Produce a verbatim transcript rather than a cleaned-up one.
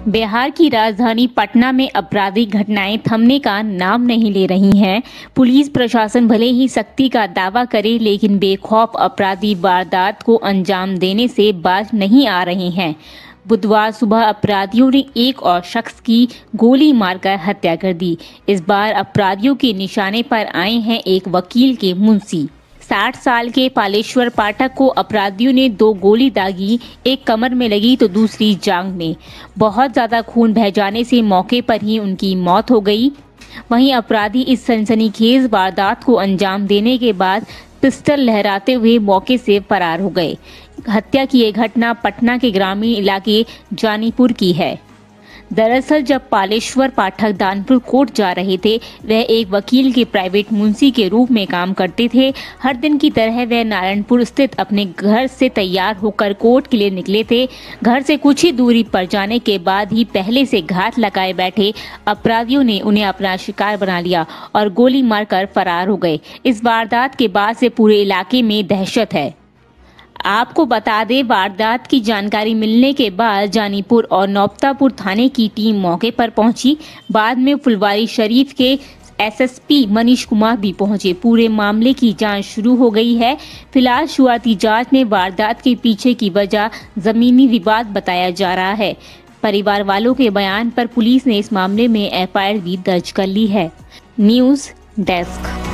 बिहार की राजधानी पटना में आपराधिक घटनाएं थमने का नाम नहीं ले रही हैं। पुलिस प्रशासन भले ही सख्ती का दावा करे, लेकिन बेखौफ अपराधी वारदात को अंजाम देने से बाज नहीं आ रहे हैं। बुधवार सुबह अपराधियों ने एक और शख्स की गोली मारकर हत्या कर दी। इस बार अपराधियों के निशाने पर आए हैं एक वकील के मुंशी। साठ साल के पालेश्वर पाठक को अपराधियों ने दो गोली दागी, एक कमर में लगी तो दूसरी जांघ में। बहुत ज्यादा खून बह जाने से मौके पर ही उनकी मौत हो गई। वहीं अपराधी इस सनसनीखेज वारदात को अंजाम देने के बाद पिस्टल लहराते हुए मौके से फरार हो गए। हत्या की यह घटना पटना के ग्रामीण इलाके जानीपुर की है। दरअसल जब पालेश्वर पाठक दानपुर कोर्ट जा रहे थे, वह एक वकील के प्राइवेट मुंशी के रूप में काम करते थे। हर दिन की तरह वह नारायणपुर स्थित अपने घर से तैयार होकर कोर्ट के लिए निकले थे। घर से कुछ ही दूरी पर जाने के बाद ही पहले से घात लगाए बैठे अपराधियों ने उन्हें अपना शिकार बना लिया और गोली मारकर फरार हो गए। इस वारदात के बाद से पूरे इलाके में दहशत है। आपको बता दें, वारदात की जानकारी मिलने के बाद जानीपुर और नौबतापुर थाने की टीम मौके पर पहुंची। बाद में फुलवारी शरीफ के एसएसपी मनीष कुमार भी पहुंचे। पूरे मामले की जांच शुरू हो गई है। फिलहाल शुरुआती जांच में वारदात के पीछे की वजह जमीनी विवाद बताया जा रहा है। परिवार वालों के बयान पर पुलिस ने इस मामले में एफ आई आर भी दर्ज कर ली है। News desk.